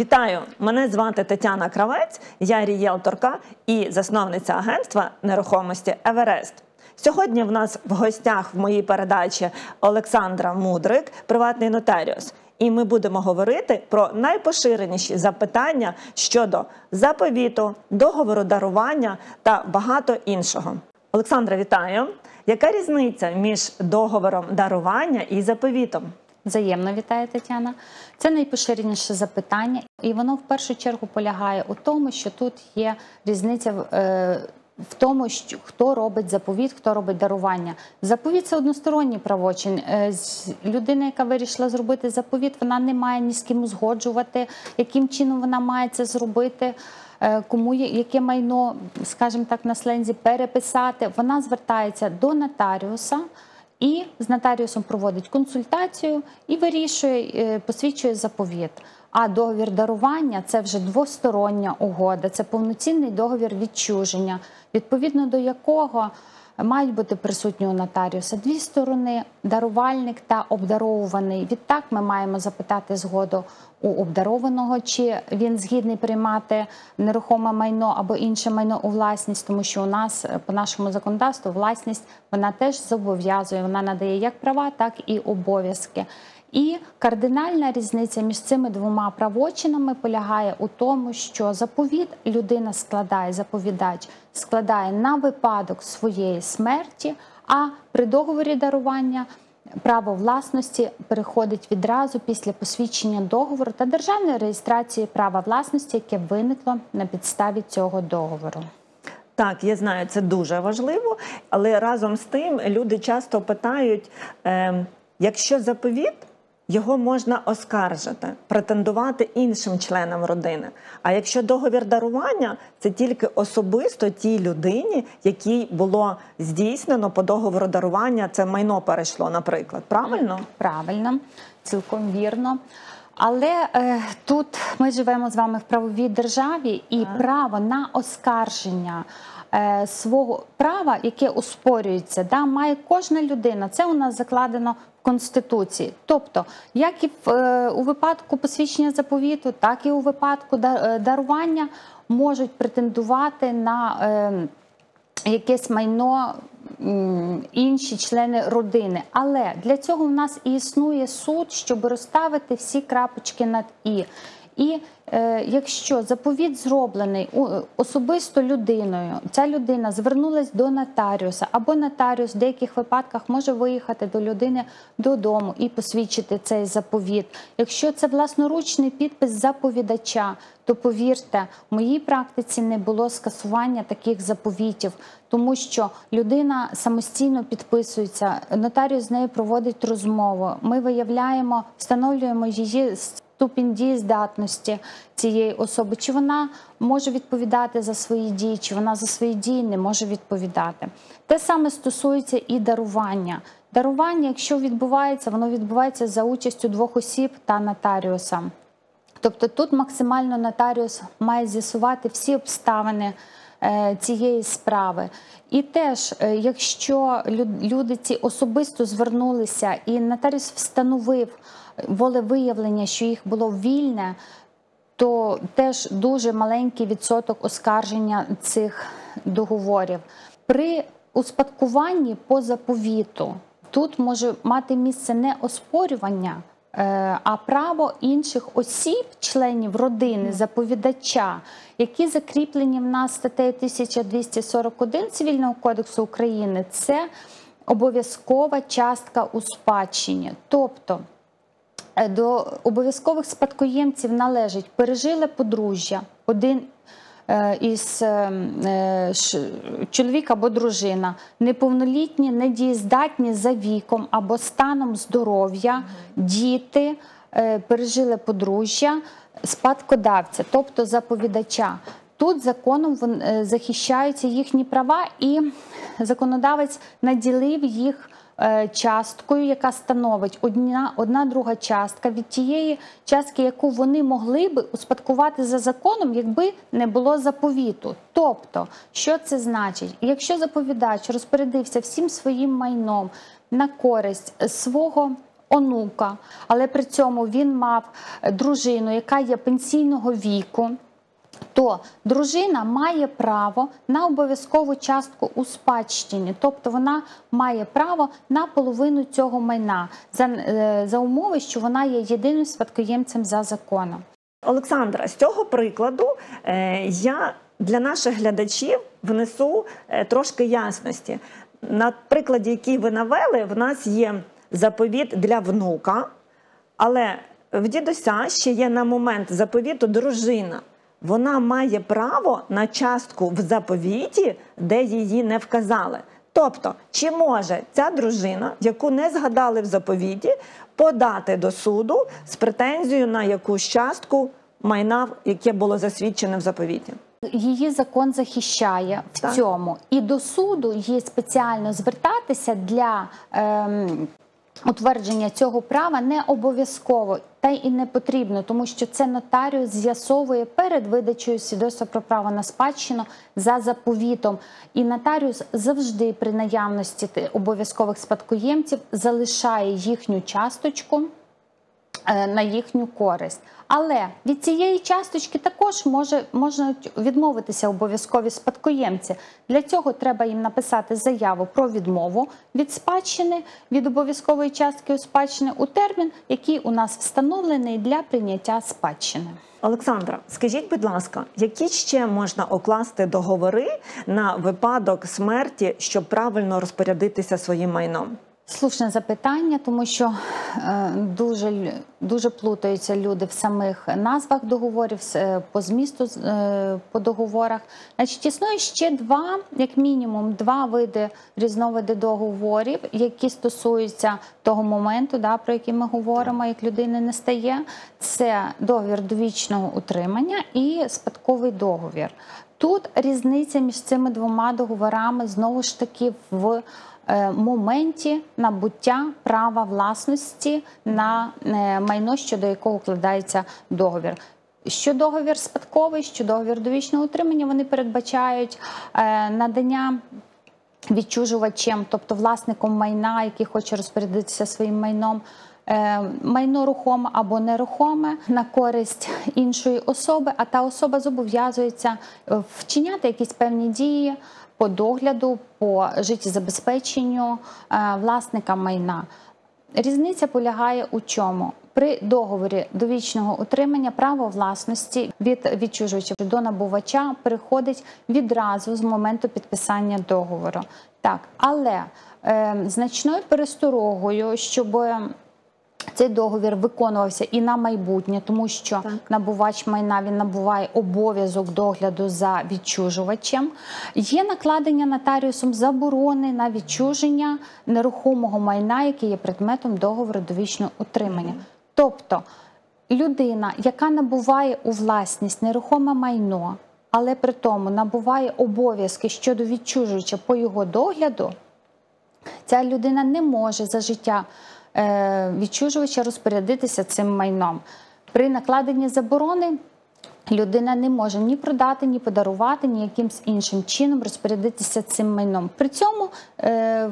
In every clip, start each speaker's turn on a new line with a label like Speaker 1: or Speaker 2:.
Speaker 1: Вітаю! Мене звати Тетяна Кравець, я рієлторка і засновниця агентства нерухомості «Еверест». Сьогодні в нас в гостях в моїй передачі Олександра Мудрик, приватний нотаріус. І ми будемо говорити про найпоширеніші запитання щодо заповіту, договору дарування та багато іншого. Олександра, вітаю! Яка різниця між договором дарування і заповітом?
Speaker 2: Взаємно вітаю, Тетяна. Це найпоширеніше запитання, і воно в першу чергу полягає у тому, що тут є різниця в тому, хто робить заповіт, хто робить дарування. Заповіт – це односторонній правочин. Людина, яка вирішила зробити заповіт, вона не має ні з ким узгоджувати, яким чином вона має це зробити, кому яке майно, скажімо так, на слензі переписати. Вона звертається до нотаріуса, і з нотаріусом проводить консультацію і вирішує, посвідчує заповіт. А договір дарування – це вже двостороння угода, це повноцінний договір відчуження, відповідно до якого мають бути присутні у нотаріуса дві сторони – дарувальник та обдаровуваний. Відтак ми маємо запитати згоду у обдарованого, чи він згідний приймати нерухоме майно або інше майно у власність, тому що у нас, по нашому законодавству, власність, вона теж зобов'язує, вона надає як права, так і обов'язки. І кардинальна різниця між цими двома правочинами полягає у тому, що заповіт людина складає, заповідач складає на випадок своєї смерті, а при договорі дарування право власності переходить відразу після посвідчення договору та державної реєстрації права власності, яке виникло на підставі цього договору.
Speaker 1: Так, я знаю, це дуже важливо, але разом з тим люди часто питають, якщо заповіт, його можна оскаржити, претендувати іншим членам родини. А якщо договір дарування, це тільки особисто тій людині, якій було здійснено по договору дарування, це майно перейшло, наприклад. Правильно?
Speaker 2: Правильно, цілком вірно. Але тут ми живемо з вами в правовій державі, і право на оскарження свого права, яке оспорюється, має кожна людина. Це у нас закладено в Конституції. Тобто, як і у випадку посвідчення заповіту, так і у випадку дарування можуть претендувати на якесь майно інші члени родини. Але для цього в нас і існує суд, щоб розставити всі крапочки над «і». І якщо заповіт зроблений особисто людиною, ця людина звернулась до нотаріуса, або нотаріус в деяких випадках може виїхати до людини додому і посвідчити цей заповіт. Якщо це власноручний підпис заповідача, то повірте, в моїй практиці не було скасування таких заповітів, тому що людина самостійно підписується, нотаріус з нею проводить розмову, ми виявляємо, встановлюємо її ступінь дієздатності цієї особи, чи вона може відповідати за свої дії, чи вона за свої дії не може відповідати. Те саме стосується і дарування. Дарування, якщо відбувається, воно відбувається за участю двох осіб та нотаріуса. Тобто тут максимально нотаріус має з'ясувати всі обставини цієї справи. І теж, якщо люди ці особисто звернулися і нотаріус встановив волевиявлення, що їх було вільне, то теж дуже маленький відсоток оскарження цих договорів. При успадкуванні по заповіту тут може мати місце не оспорювання, а право інших осіб, членів родини, заповідача, які закріплені в нас статтею 1241 Цивільного кодексу України, це обов'язкова частка у спадщині. Тобто до обов'язкових спадкоємців належить пережиле подружжя, один із чоловік або дружина, неповнолітні, недієздатні за віком або станом здоров'я, діти, пережиле подружжя, спадкодавця, тобто заповідача. Тут законом захищаються їхні права, і законодавець наділив їх часткою, яка становить одна друга частка від тієї частки, яку вони могли би успадкувати за законом, якби не було заповіту. Тобто, що це значить? Якщо заповідач розпорядився всім своїм майном на користь свого онука, але при цьому він мав дружину, яка є пенсійного віку, то дружина має право на обов'язкову частку у спадщині, тобто вона має право на половину цього майна за умови, що вона є єдиним спадкоємцем за законом.
Speaker 1: Олександра, з цього прикладу я для наших глядачів внесу трошки ясності. На прикладі, який ви навели, в нас є заповіт для внука, але в дідуся ще є на момент заповіту дружина. Вона має право на частку в заповіті, де її не вказали. Тобто, чи може ця дружина, яку не згадали в заповіті, подати до суду з претензією на якусь частку майна, яке було засвідчене в заповіті?
Speaker 2: Її закон захищає в цьому. І до суду їй спеціально звертатися для утвердження цього права не обов'язково, та й і не потрібно, тому що це нотаріус з'ясовує перед видачею свідоцтва про право на спадщину за заповітом. І нотаріус завжди при наявності обов'язкових спадкоємців залишає їхню часточку на їхню користь. Але від цієї часточки також можуть відмовитися обов'язкові спадкоємці. Для цього треба їм написати заяву про відмову від спадщини, від обов'язкової частки у спадщини у термін, який у нас встановлений для прийняття спадщини.
Speaker 1: Олександра, скажіть, будь ласка, які ще можна укласти договори на випадок смерті, щоб правильно розпорядитися своїм майном?
Speaker 2: Слушне запитання, тому що дуже плутаються люди в самих назвах договорів, по змісту по договорах. Значить, існує ще як мінімум два різновиди договорів, які стосуються того моменту, про який ми говоримо, як людини не стає. Це договір довічного утримання і спадковий договір. Тут різниця між цими двома договорами знову ж таки в моменті набуття права власності на майно, щодо якого укладається договір. Що договір спадковий, що договір довічного утримання, вони передбачають надання відчужувачем, тобто власником майна, який хоче розпорядитися своїм майном, майно рухоме або нерухоме на користь іншої особи, а та особа зобов'язується вчиняти якісь певні дії по догляду, по життєзабезпеченню власника майна. Різниця полягає у чому? При договорі довічного утримання право власності від відчужувача до набувача переходить відразу з моменту підписання договору. Так, але значною пересторогою, щоб цей договір виконувався і на майбутнє, тому що набувач майна, він набуває обов'язок догляду за відчужувачем. Є накладення нотаріусом заборони на відчуження нерухомого майна, яке є предметом договору довічного утримання. Тобто людина, яка набуває у власність нерухоме майно, але при тому набуває обов'язки щодо відчужувача по його догляду, ця людина не може за життя відчужувача розпорядитися цим майном. При накладенні заборони людина не може ні продати, ні подарувати, ні якимсь іншим чином розпорядитися цим майном. При цьому в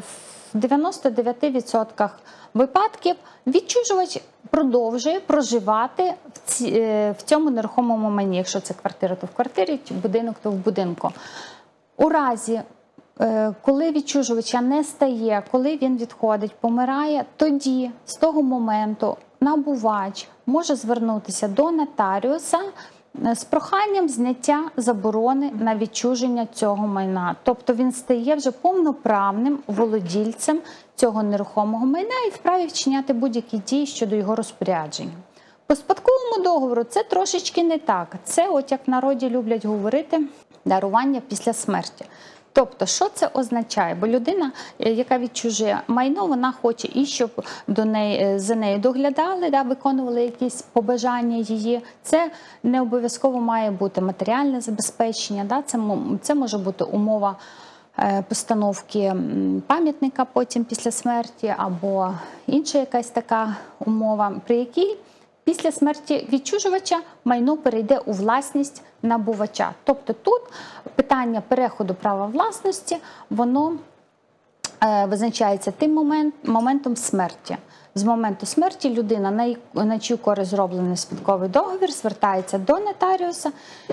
Speaker 2: 99% випадків відчужувач продовжує проживати в цьому нерухомому майні. Якщо це квартира, то в квартирі, будинок, то в будинку. У разі, коли відчужувача не стає, коли він відходить, помирає, тоді з того моменту набувач може звернутися до нотаріуса з проханням зняття заборони на відчуження цього майна. Тобто він стає вже повноправним володільцем цього нерухомого майна і вправі вчиняти будь-які дії щодо його розпорядження. По спадковому договору це трошечки не так. Це, от як в народі люблять говорити, дарування після смерті. Тобто, що це означає? Бо людина, яка відчужує майно, вона хоче і щоб за нею доглядали, виконували якісь побажання її. Це не обов'язково має бути матеріальне забезпечення, це може бути умова постановки пам'ятника потім після смерті або інша якась така умова, при якій після смерті відчужувача майно перейде у власність набувача. Тобто тут питання переходу права власності, воно визначається тим моментом смерті. З моменту смерті людина, на чию користь зроблений спадковий договір, звертається до нотаріуса,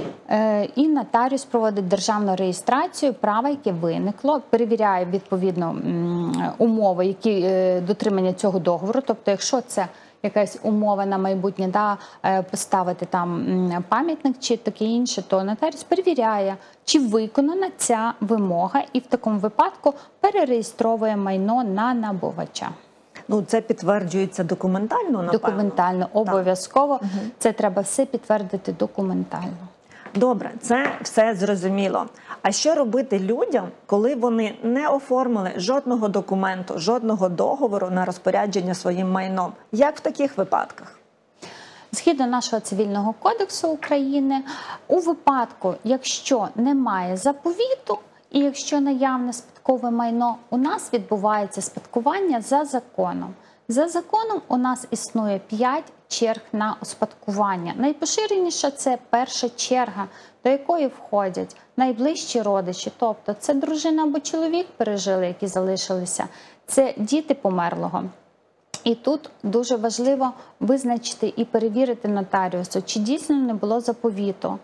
Speaker 2: і нотаріус проводить державну реєстрацію права, яке виникло, перевіряє відповідно умови, які дотримання цього договору. Тобто, якщо це якась умова на майбутнє, поставити там пам'ятник чи таке інше, то нотаріус перевіряє, чи виконана ця вимога, і в такому випадку перереєстровує майно на набувача.
Speaker 1: Ну, це підтверджується документально, напевно?
Speaker 2: Документально, обов'язково. Це треба все підтвердити документально.
Speaker 1: Добре, це все зрозуміло. А що робити людям, коли вони не оформили жодного документу, жодного договору на розпорядження своїм майном? Як в таких випадках?
Speaker 2: Згідно нашого Цивільного кодексу України, у випадку, якщо немає заповіту і якщо наявне спадкове майно, у нас відбувається спадкування за законом. За законом у нас існує 5 черг на успадкування. Найпоширеніша – це перша черга, до якої входять найближчі родичі, тобто це дружина або чоловік пережили, які залишилися, це діти померлого. І тут дуже важливо визначити і перевірити нотаріусу, чи дійсно не було заповіту,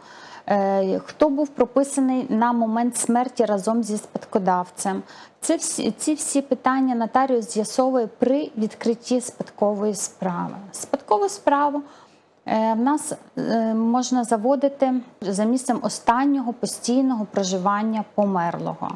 Speaker 2: хто був прописаний на момент смерті разом зі спадкодавцем. Ці всі питання нотаріус з'ясовує при відкритті спадкової справи. Спадкову справу в нас можна заводити за місцем останнього постійного проживання померлого.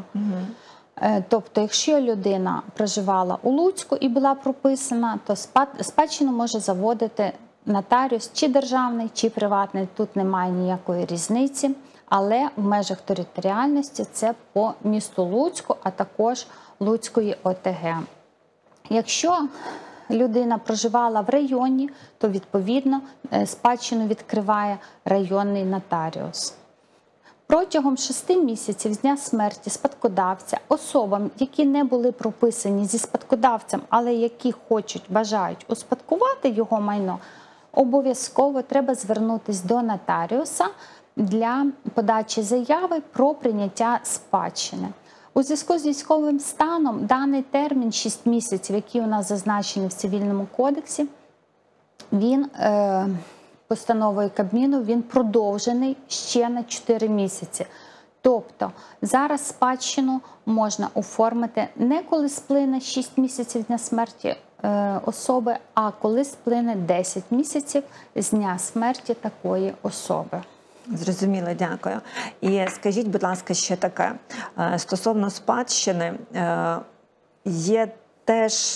Speaker 2: Тобто, якщо людина проживала у Луцьку і була прописана, то спадщину може заводити нотаріус чи державний, чи приватний. Тут немає ніякої різниці, але в межах територіальності це по місту Луцьку, а також Луцької ОТГ. Якщо людина проживала в районі, то відповідно спадщину відкриває районний нотаріус. Протягом 6 місяців з дня смерті спадкодавця особам, які не були прописані зі спадкодавцем, але які бажають успадкувати його майно, обов'язково треба звернутися до нотаріуса для подачі заяви про прийняття спадщини. У зв'язку з військовим станом даний термін 6 місяців, який у нас зазначений в Цивільному кодексі, він постановою Кабміну він продовжений ще на 4 місяці. Тобто зараз спадщину можна оформити не коли сплине 6 місяців з дня смерті особи, а коли сплине 10 місяців з дня смерті такої особи.
Speaker 1: Зрозуміло, дякую. І скажіть, будь ласка, ще таке. Стосовно спадщини, є теж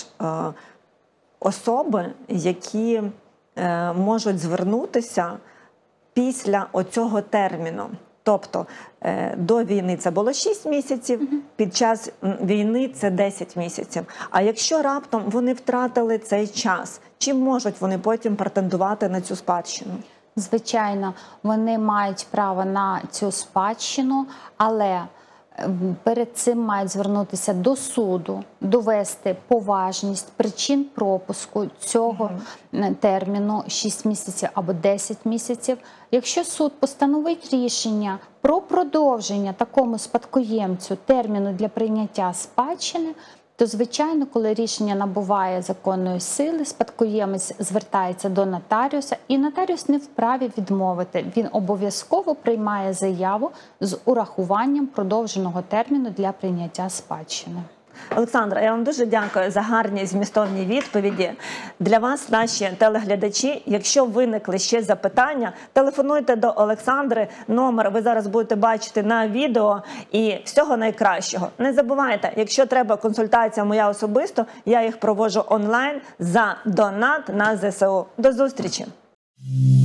Speaker 1: особи, які можуть звернутися після оцього терміну. Тобто до війни це було 6 місяців, під час війни це 10 місяців. А якщо раптом вони втратили цей час, чи можуть вони потім претендувати на цю спадщину?
Speaker 2: Звичайно, вони мають право на цю спадщину, але перед цим мають звернутися до суду, довести поважність причин пропуску цього терміну 6 місяців або 10 місяців. Якщо суд постановить рішення про продовження такому спадкоємцю терміну для прийняття спадщини, то, звичайно, коли рішення набуває законної сили, спадкоємець звертається до нотаріуса, і нотаріус не вправі відмовити. Він обов'язково приймає заяву з урахуванням продовженого терміну для прийняття спадщини.
Speaker 1: Олександра, я вам дуже дякую за гарні змістовні відповіді. Для вас, наші телеглядачі, якщо виникли ще запитання, телефонуйте до Олександри, номер ви зараз будете бачити на відео, і всього найкращого. Не забувайте, якщо треба консультація моя особисто, я їх проводжу онлайн за донат на ЗСУ. До зустрічі!